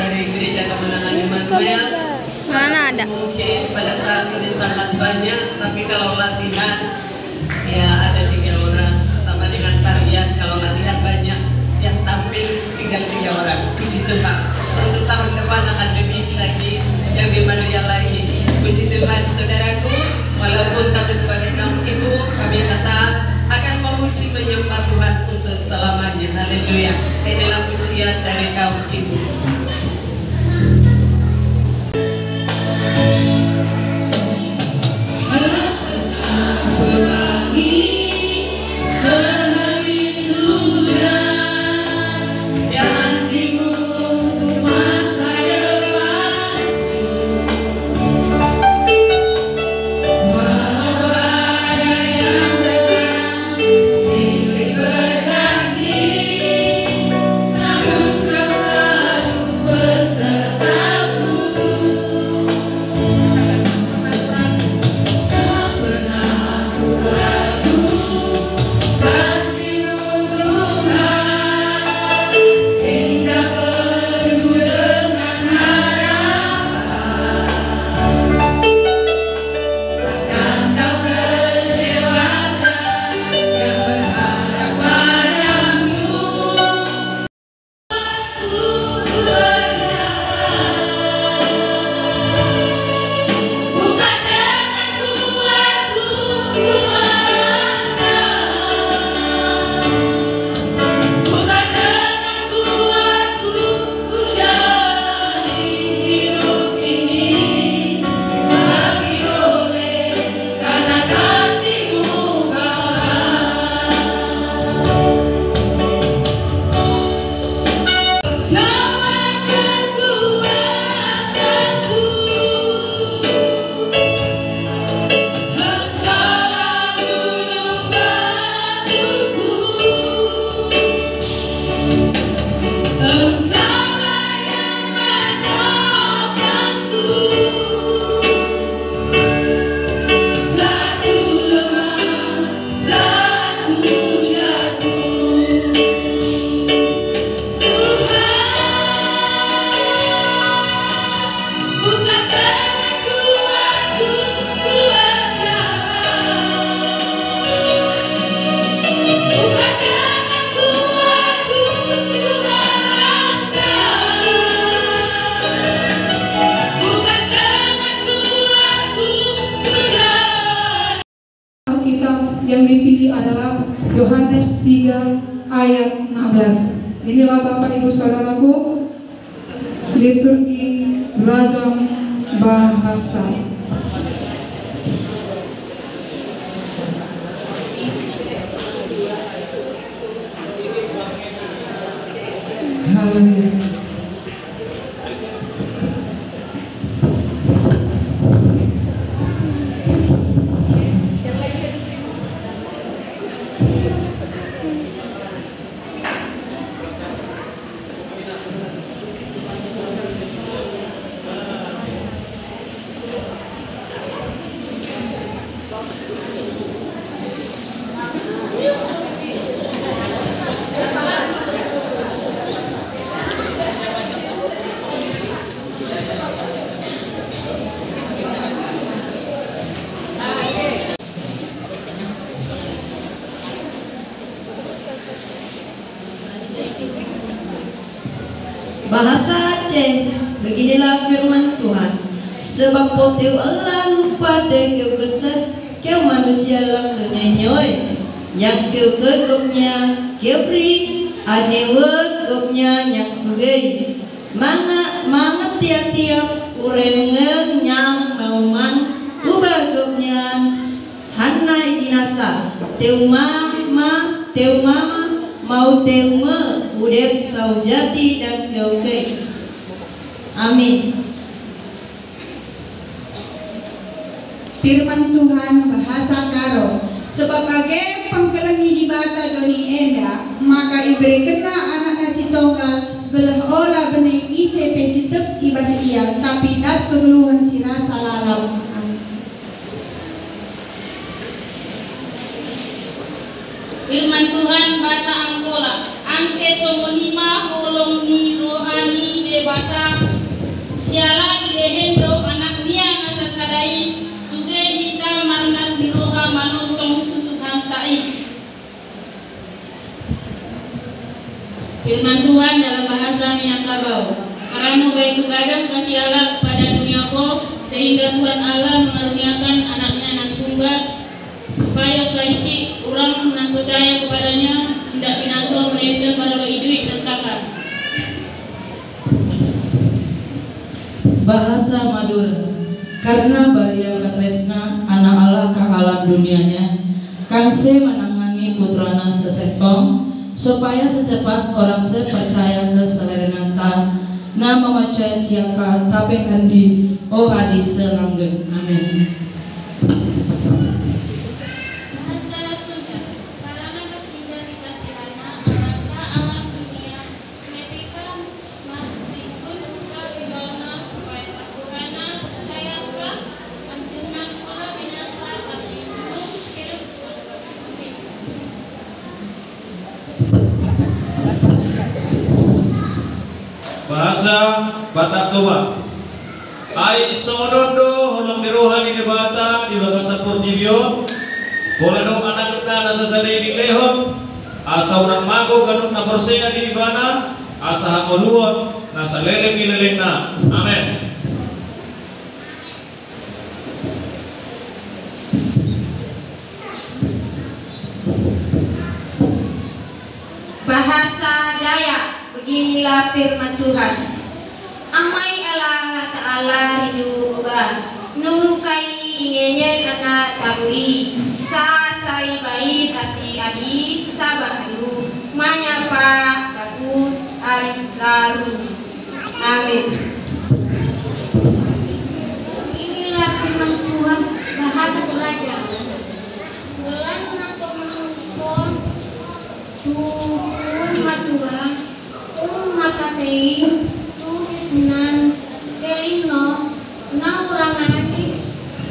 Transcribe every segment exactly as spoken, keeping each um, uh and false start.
dari Gereja Kemenangan Immanuel. Mana ada? Mungkin pada saat ini sangat banyak, tapi kalau latihan ya ada tiga orang. Sama dengan tarian, kalau latihan banyak, yang tampil tinggal tiga orang. Puji Tuhan. Untuk tahun depan akan lebih lagi, lebih meriah lagi. Puji Tuhan, saudaraku. Walaupun kami sebagai kaum ibu, kami tetap akan memuji menyembah Tuhan untuk selamanya. Haleluya. Inilah pujian dari kaum ibu. Yang dipilih adalah Yohanes tiga ayat enam belas. Inilah Bapak Ibu Saudaraku, liturgi ragam bahasa. Haleluya. Bahasa Aceh, beginilah firman Tuhan. Sebab potiu Allah lupa tegeu besar, kau manusia lang dunia nyoy. Yang kau begopnya kebri, anewe gopnya yang tugay. Manga manga tiap-tiap urengeng yang mauman, ubah gopnya hanai binasa. Teu mama, teu mama, mau teu me, udep saujati dan keukre. Amin. Firman Tuhan bahasa Karo. Sebab age pangkelengi di bata doni enda, maka iberi kena anak nasi tonggal gelah olah benih ise pesitek ibas iya, tapi dat kegeluhan sira salalam. Firman Tuhan bahasa Angkola. Angke somonima holong ni rohani debata dibata siala dilehendo anak nia nasasadai sude hita marnas miroha manutong tutuhan ta'i. Firman Tuhan dalam bahasa Minangkabau. Karena baik gadang kasih Allah kepada dunia ko, sehingga Tuhan Allah mengaruniakan anaknya anak tunggal, supaya saiki orang yang percaya kepadanya hendak binaso melainkan para hidup dan kakak. Bahasa Madura. Karena Baria Katresna anak Allah ka alam dunianya, kangse menangani putrana sesetong, supaya secepat orang sepercaya ke selerenanta, na memacaya ciaka tapi andi o adi selanggeng. Amin. Bahasa Batak Toba. Ai sodondo holong dirohan di debata di bagasan portibio. Boleh dong anak kita nasa sadai di lehon. Asa urang mago kanut na porsea di ibana. Asa hakoluon nasa leleng di lelengna. Amin. Bahasa Dayak. Beginilah firman Tuhan. Amai Allah Ta'ala rindu oga nu kai ingenyen anak tarui sa sai bait asi adi sabaharu manyapa dapur arif lalu. Amin. Inilah firman Tuhan bahasa Toraja. Bulan nato menguspon tuhun matua makasih tulis nan kelino naurangan di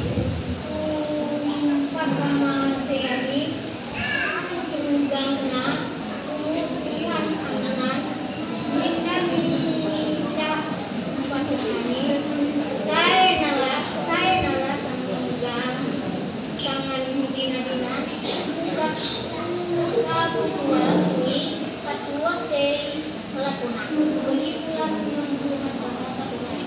pagama seadi tunggang na tungguan anangan bisa kita patutani tae nala tae nala tunggang sangan dina-dina kabutua kui patua sei melakukan begitulah Tuhan bahasa Tuhan.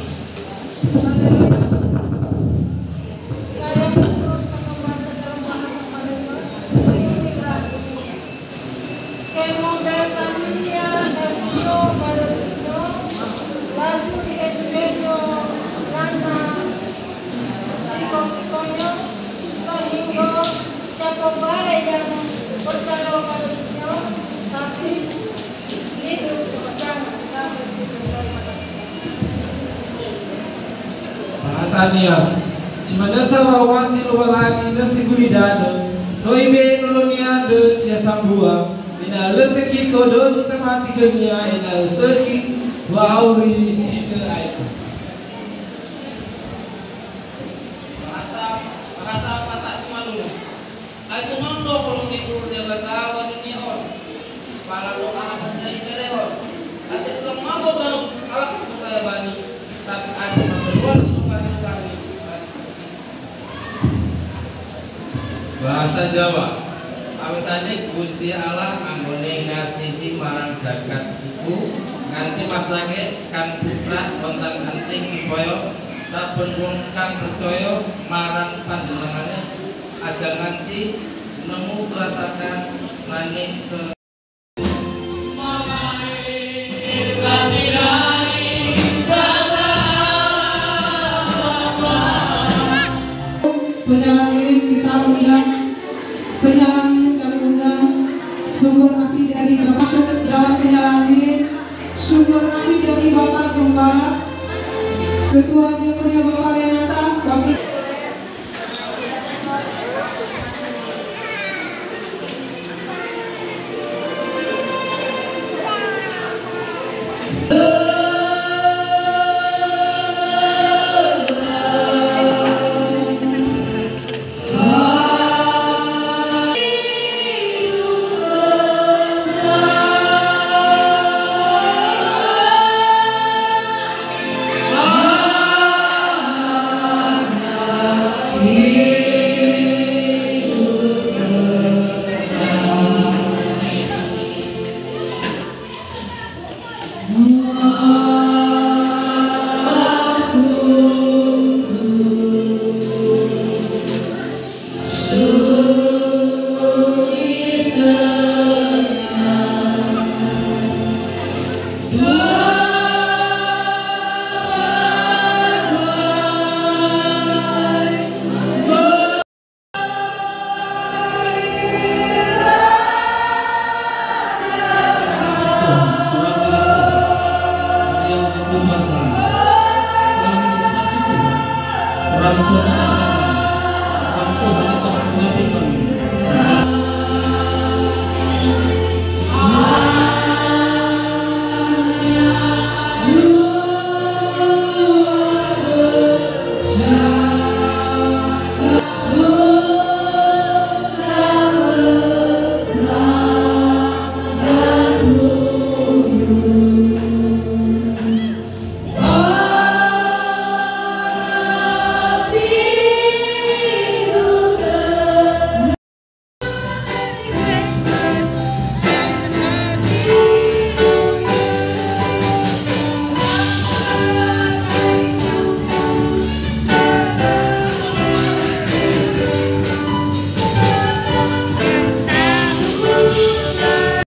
Saya meneruskan membaca dalam bahasa Madura. Beginilah bunyinya. Kemo besannya desio barudo laju di ejudejo lana siko-sikonya sehingga siapa baik yang percaya barudo tapi hidup sepanjang sampai sepanjang bahasa Nias si madasa wawasi lo lagi na seguridade no ibe nolonia de sia sambua ina leteki kodo tu samati gania ina usahi wa auri sida ai bahasa bahasa Batak Simalungun. Ai semando kolong tidur dia batawa dunia on. Para doa akan jadi terehon. Asyik belum mau baru kalau saya bani tapi asyik keluar luka-luka ini. Bahasa Jawa. Awitane Gusti Allah anggone ngasihi marang jagat iku nganti masrake kang putra wonten anting supaya saben wong kang percaya marang panjenengane aja nganti nemu rasakan nanging penyanyi ini kita undang penyanyi kami undang sumber api dari Bapak dalam penyanyi sumber api dari Bapak Gembala Ketua yang mulia Bapak Renata Bapak Tuhan bangsa. Kami bersaksi Tuhan, orang tua anak